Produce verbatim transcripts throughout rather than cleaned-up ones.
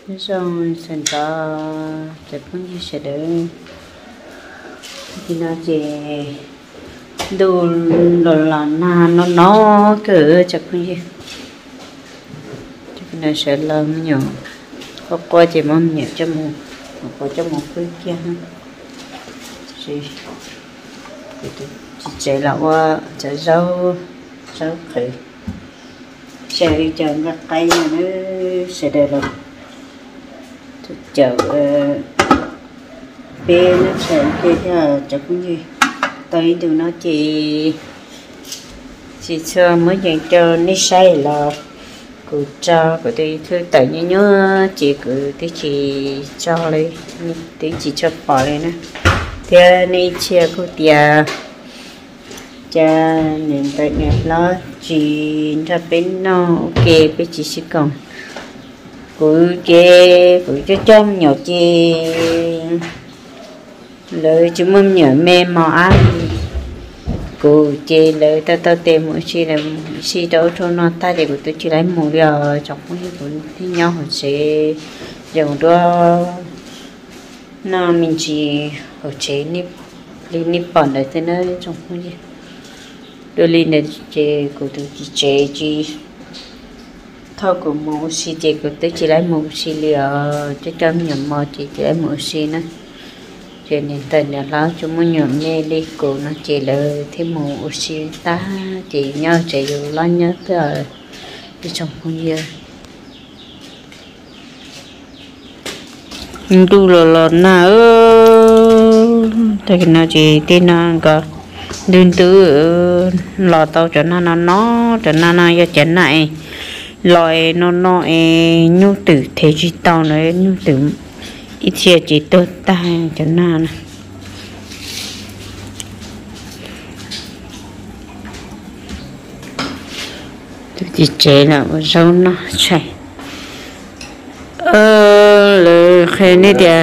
rồi sẵn có chắc cũng như sẽ đỡ thì nó chỉ đồ đồ là na nó nó cứ chắc cũng như chắc nó sẽ lớn nhỏ có coi chỉ mong nhẹ cho một có cho một cái kia ha chị chị chạy lão chạy rau rau khỉ chạy chờ các cây mà nó sẽ để rồi chợ bê nó sẽ kia theo chợ cũng gì tới từ nó chỉ chỉ cho mới dành cho nó say là cứ cho cái thì thứ tự như nhớ chỉ cứ tí chỉ cho lấy tí chỉ cho bỏ lên nè thì này chia cô tia cha nên tại nhà nó chỉ ra bên nó ok bên chỉ sẽ còn cứ chê cứ cho trong nhỏ chê lời chúng mình nhớ mê mò ăn cứ chê lời tao tao tìm một chi là chi đâu cho nó ta để tôi chỉ lấy một giờ trong cái cũng thấy nhau họ sẽ dùng đó nó mình chỉ ở chế nếp lên nếp bẩn đấy thế nó trong cái gì đưa lên để chế của tôi chỉ chế chỉ thôi của một xí chế của tôi chỉ lấy một xí liều cho trong nhầm mò chỉ lấy một xí nữa cho nên tình là lo chúng mình nhầm nghe đi của nó chỉ là thêm một xí ta chỉ nhau chỉ dù lo nhớ rồi đi trong không giờ tu là là na ơ thì nó chỉ tin nó có đơn từ lò tàu cho nó nó nó cho nó nó cho chén này loại nó nó nhu tử thế chỉ tàu nó nhu tử ít chia chỉ tốt ta cho nó nè thì chế là rau nó chảy ơ lời khe này đi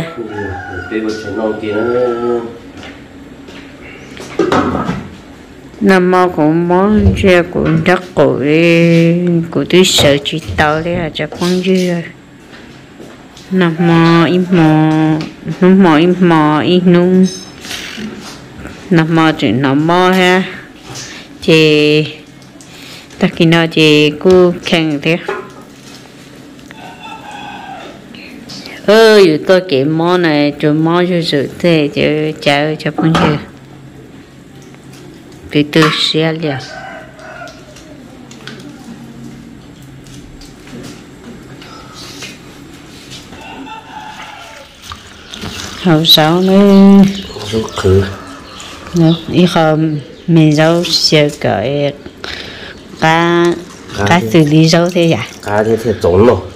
nằm mơ cũng món chia cũng rất cổ của tôi sợ chỉ tao đấy là chắc con dư nằm mơ im mơ nằm mơ im mơ im nung nằm mơ chỉ nằm mơ ha chị ta khi nào chị cứ khen thế ơi tôi kể món này cho món cho sự thế chứ chả cho con dư vì tôi sẽ liền hậu sáu nữa rau khử nữa ý không mình rau sẽ cởi cá cá xử lý rau thế à cá thế thì trốn rồi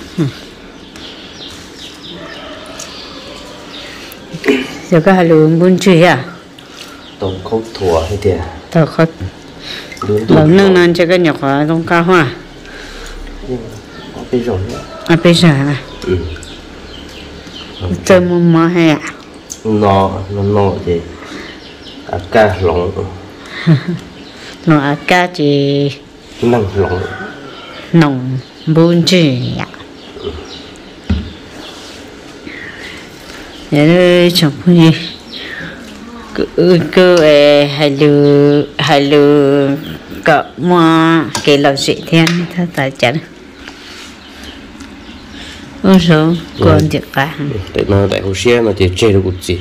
giờ có hai lượng buôn truy à tôm khâu thua hay thế tao khó lớn nâng nâng cho cái nhọc hóa trong cao hoa bây giờ à bây giờ à ừ chơi mua mò hay à nó nó nó thì à cá lỏng nó à cá chỉ năng lỏng nồng buôn truy à vậy chẳng có gì cứ cứ hay lừa hay lừa cọ mua cái lẩu xị thiên thôi tại chả ôi số còn chuyện cả để nó đại hồ xe nó thì chơi được gì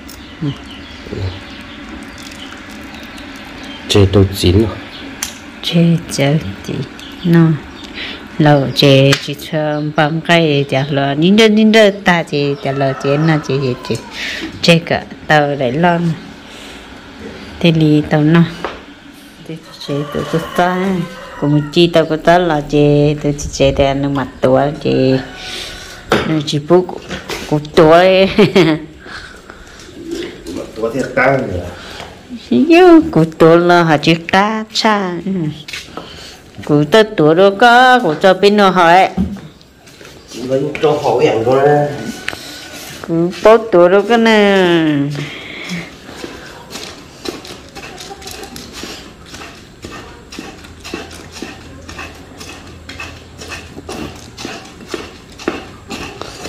chơi đồ chín rồi chơi chơi gì nó lẩu chơi chỉ cho bằng cái chả là nhìn đến nhìn đến ta chỉ chả là chơi na chỉ gì chỉ chơi cả tàu để lon thì lì tàu nó thì chế tụi tôi ta cũng chi tàu của ta là chế tụi chị chế để ăn mặt tuổi chế chỉ bút của tuổi mặt tuổi thì cá nữa yêu của tuổi là hả chỉ cá cha của tôi tuổi đó có của cho bên nó hỏi vẫn cho họ dạng thôi của bố tuổi đó cái này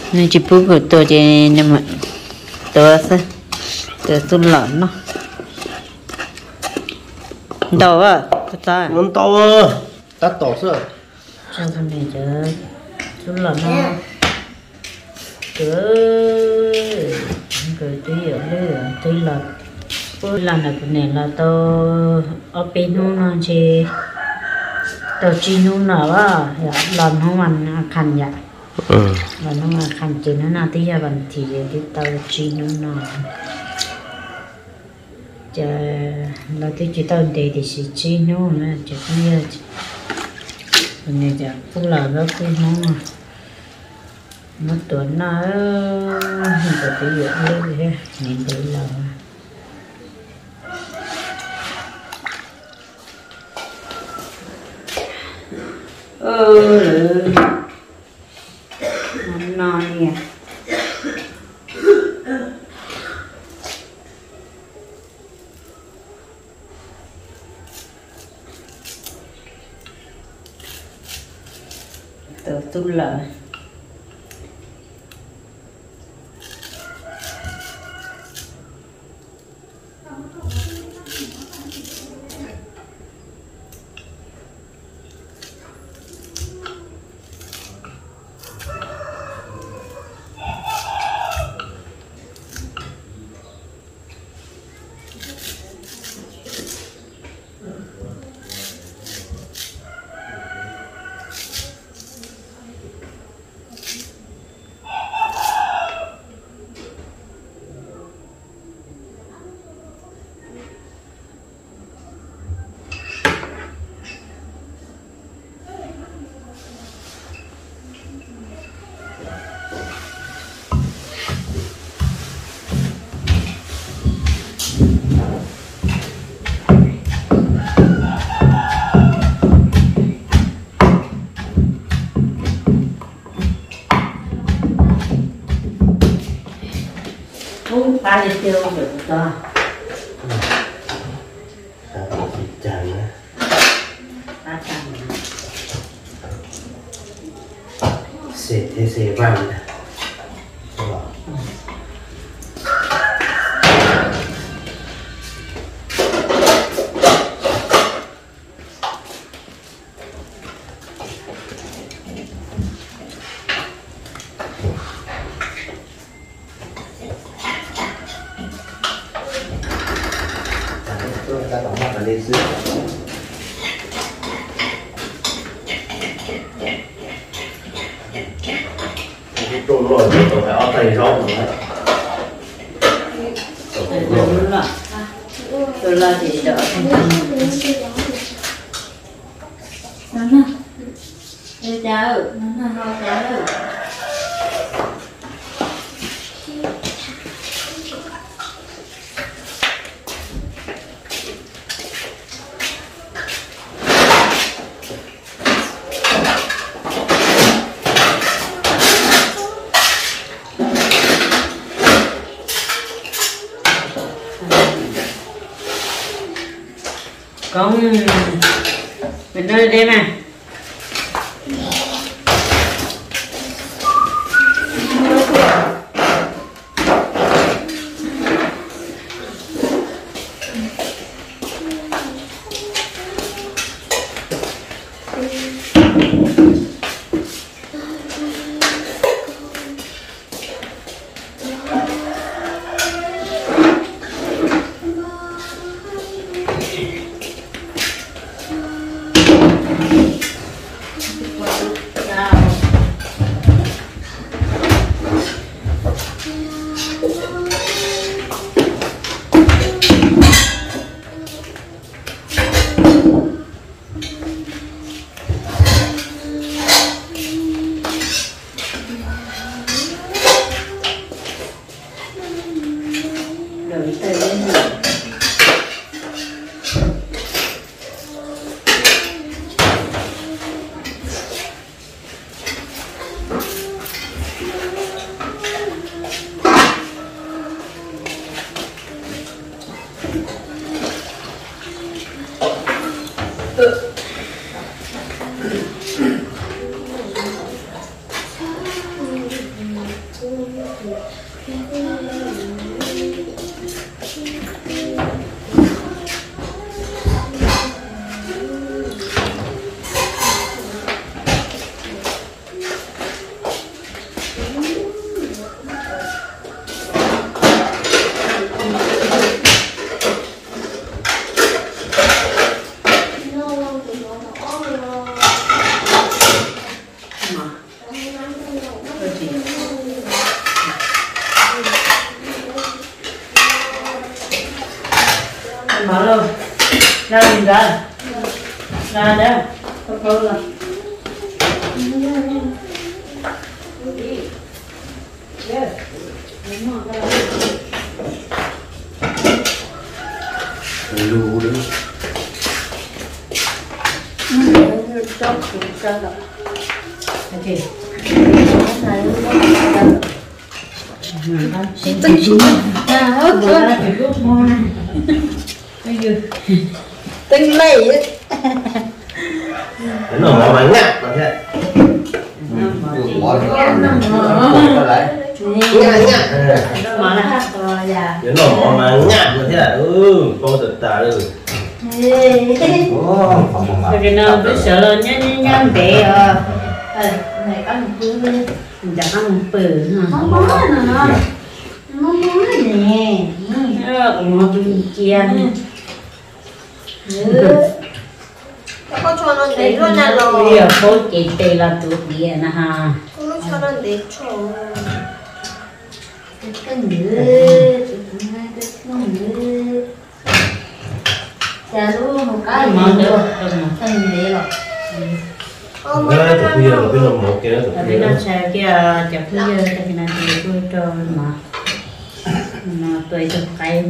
nên chỉ bút của tôi thì nhưng mà tôi sẽ tôi tôi lợn nó đâu à ta muốn to ơ tắt tổ sơ sao con này chứ tôi lợn nó cứ cứ tí ở đây tí lợn bữa lần này cái này là tôi ở bênนู้nó chỉ tôi chỉนู้nó á lần không ăn khăn vậy ừ và nó mà khăn chỉ nó nào tí ra bằng thì đi tao chỉ nó nào chờ là tí chỉ tao để thì chỉ chỉ nó là chỉ có như còn này giờ cũng là nó cứ nó nó tuần nó hình cái tí gì đấy nhìn thấy là ừ non nè từ tu lợi ba đi tiêu được to chàng á ba trăm xề thế xề vàng nè ta đóng mặt ở lên dưới cái trộn rồi thì phải ao tay rau nữa đúng rồi tôi là thì đỡ thành công nó nè đi đâu nó nè ho đâu con mình đưa đi mà Mở luôn. Ra nhìn ra. Ra đó. Có câu rồi. Lưu đấy. Cho cũng cho được. Ok. Này nó Tinh xuống. tinh lệ Nó nổ mà ngắt mà thế. Ngắt ngắt. Nó nổ mà ngắt mà thế. Ừ, con thật tà rồi. Cái nào cứ sợ lên nhá nhá nhá bé à. này có một bữa đi Dạ không bự nó món này nó nó món nè nó chia Có cho nó để luôn nè bây rồi. giờ bố chị tê là tụi bia nè ha Có cho nó để cho. cái nữa cái nữa chả luôn một cái mà gì được rồi được cái gì rồi Ờ, mấy Cái cái thật bây giờ là cái nổ một kia nó thật tapi nó sao kia chặt bây giờ tại vì nó thì tôi cho mà nó tôi cho cây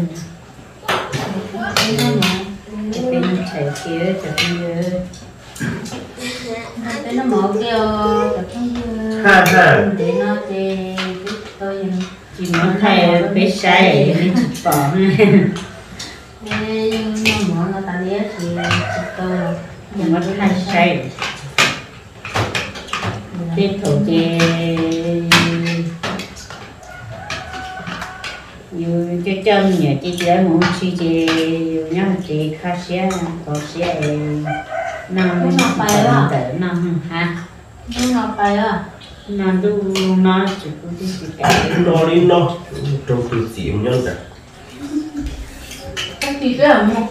tapi nó chạy kia chặt bây giờ cái nó mở kia Ha ha. để nó để tôi chỉ muốn thay bé sai nên chỉ bỏ nó mở nó ta đĩa thì tôi nhưng mà thay sai tiếp tục thì dù cho chân nhà chị chỉ lấy một chi chị dù nhá chị khá xe có xe năm tự năm ha nhưng mà phải à năm đu nó chỉ có cái gì cả Nó đi nó. Trong từ xỉm nhân cả. cái gì cái không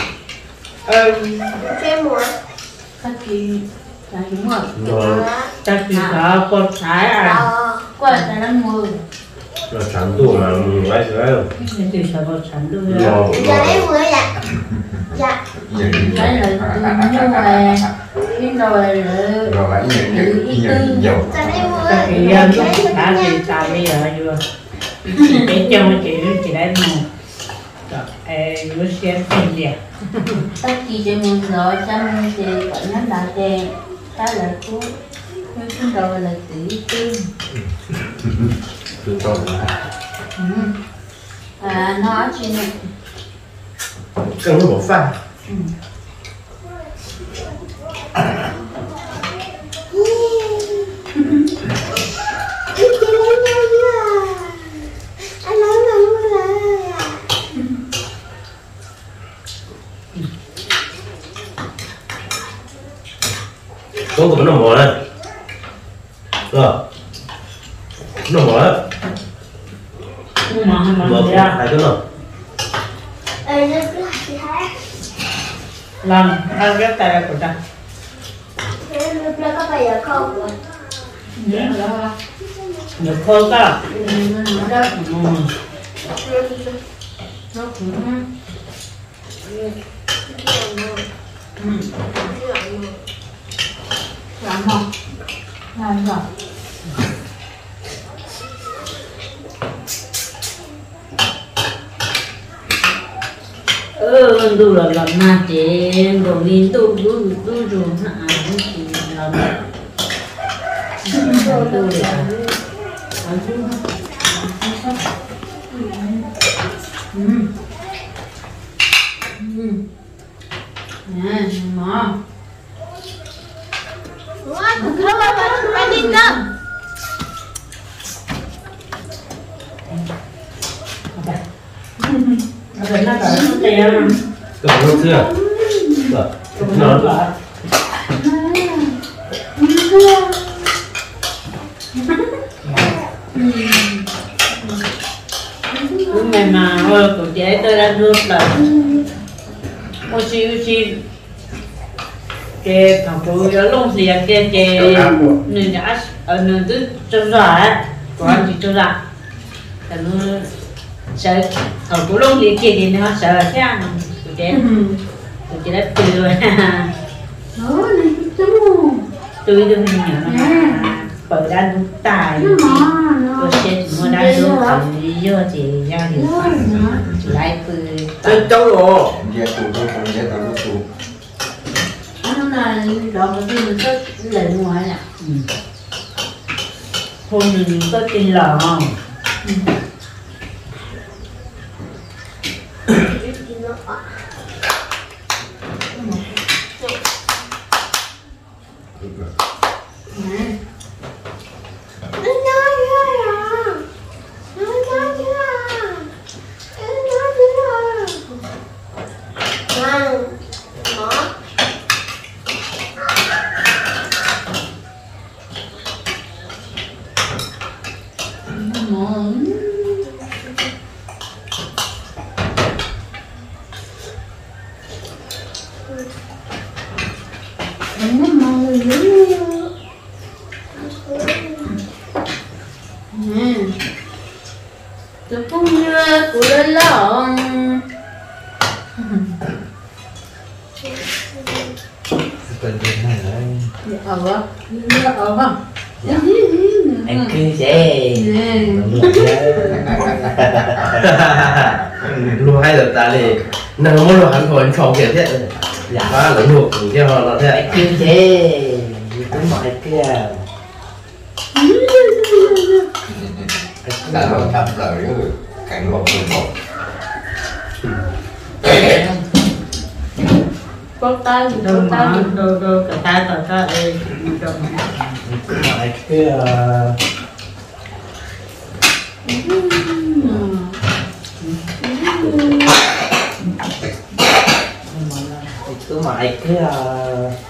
Chơi một. cái gì là đúng rồi Nó ta chỉ có con thái à Ờ. qua tại nó mưa nó sản tụ mà ngay thế rồi. nên từ sao con sẵn đu Nó ra Dạ lấy vừa dạ. Dạ. cái là như là cái rồi là Rồi lại nhận nhận nhận dầu. Dạ lấy vừa. ta thì lúc đã thì sao bây giờ vừa chỉ để cho chị chỉ lấy một ê nó sẽ không gì tất kỳ cho mình rồi chăm thì vẫn nó là đèn ta là chú nhưng rồi là tự tin Từ tôi à nó chỉ là cần nó bỏ pha. Chị lấy nhau chưa? Anh lấy nhau rồi. Có cái nó mỏ này. Rồi. Nó mỏ đấy. nhưng mà không Mở mà ra hai cái nào. Ê, nó cứ là chị hát. lần ăn rất tay của ta Thế lúc đó có bây giờ không rồi. được khô cả nó đó ừ. nó cũng làm không làm rồi ừ đủ là làm mà chị đồ viên đủ đủ đủ đủ hả thì làm đủ là ăn chút ừ ừ nè mà What? Không phải phải phải đi đâu. rồi nó đỡ nó tiền Cái nó chưa. Rồi. Nó nó. cũng ngày mà thôi của chị tôi đã đưa là oxy oxy cái thằng chú nó lông gì cái cái nên đã ở nơi tức cho ra còn chỉ cho ra là nó sợ thằng chú lông gì kia thì nó sợ thế ăn tụi trẻ tụi trẻ đã từ rồi đó này chú tôi đừng nhỏ nó bởi ra đúng tài tôi sẽ mua đá đúng không lý do thì ra thì lại từ Chơi cháu rồi. Giờ tụ tôi không giờ tụ tụ. nó là đó cái gì mình rất lấy ngoài nè hôm mình có tin lò tôi cũng như của lên lòng Cần đến này đấy. ở vợ ở vợ Anh cứ thế. Lu hai giờ ta đi. Nàng có lu hắn thôi không kể thế. Dạ ba là lu cũng cho nó thế. Anh cứ thế. Cứ mọi kia. Đã rồi thập lời rồi. Cảnh một người một. có tay thì có đâu tay mà đâu đâu cả ta cả ta ơi đâu mà Cứ mọi kia. Cứ mọi kia.